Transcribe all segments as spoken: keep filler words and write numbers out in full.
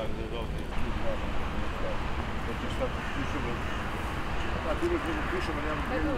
da je dobro. Znači šta pišemo? A ti uvijek pišemo, nemam gdje.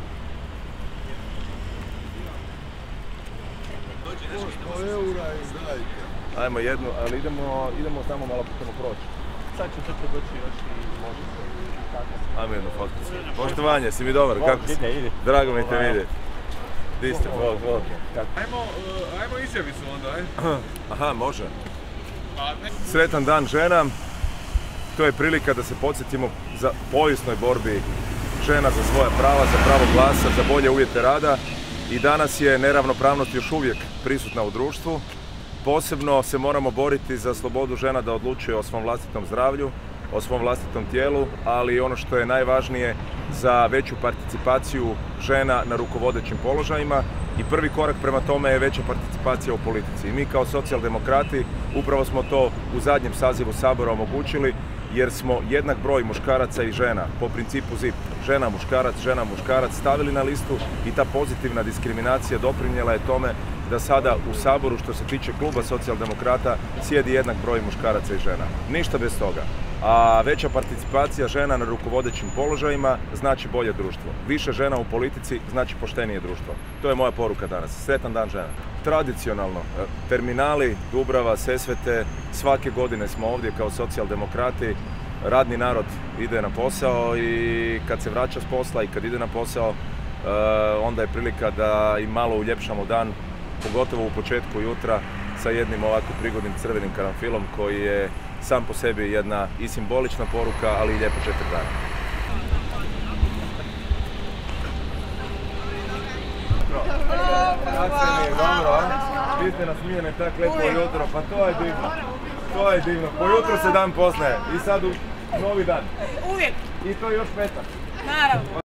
Osmo eura izdajte. Ajmo jednu, ali idemo, idemo samo malo ćemo proći. Sad će to doći još i može se. Ajmo jednu fotku. Poštovanje, si mi dobar, kako si? Ide, ide. Drago mi te vidjeti. Di ste, bog, bog. Ajmo, ajmo izjavicu onda, aj. Aha, može. Sretan dan žena. To je prilika da se podsjetimo za povijesnoj borbi žena za svoja prava, za pravo glasa, za bolje uvjete rada. I danas je neravnopravnost još uvijek prisutna u društvu. Posebno se moramo boriti za slobodu žena da odlučuje o svom vlastitom zdravlju, o svom vlastitom tijelu, ali ono što je najvažnije za veću participaciju žena na rukovodećim položajima i prvi korak prema tome je veća participacija u politici. I mi kao socijaldemokrati upravo smo to u zadnjem sazivu Sabora omogućili jer smo jednak broj muškaraca i žena po principu zip, žena, muškarac, žena, muškarac stavili na listu i ta pozitivna diskriminacija doprinijela je tome da sada u Saboru što se tiče kluba socijaldemokrata sjedi jednak broj muškaraca i žena. Ništa bez toga. A veća participacija žena na rukovodećim položajima znači bolje društvo. Više žena u politici znači poštenije društvo. To je moja poruka danas. Sretan dan žena. Tradicionalno, terminali Dubrava, Sesvete, svake godine smo ovdje kao socijaldemokrati. Radni narod ide na posao i kad se vraća s posla i kad ide na posao, onda je prilika da im malo uljepšamo dan, pogotovo u početku jutra sa jednim ovako prigodnim crvenim karanfilom koji je sam po sebi jedna i simbolična poruka, ali i lijepo četiri dana. Grazie mi, dobro, a? Vi ste nasmijene tak lepo jutro, pa to je divno. To je divno, po jutru se dan poznaje i sad u novi dan. Uvijek. I to još petak. Naravno.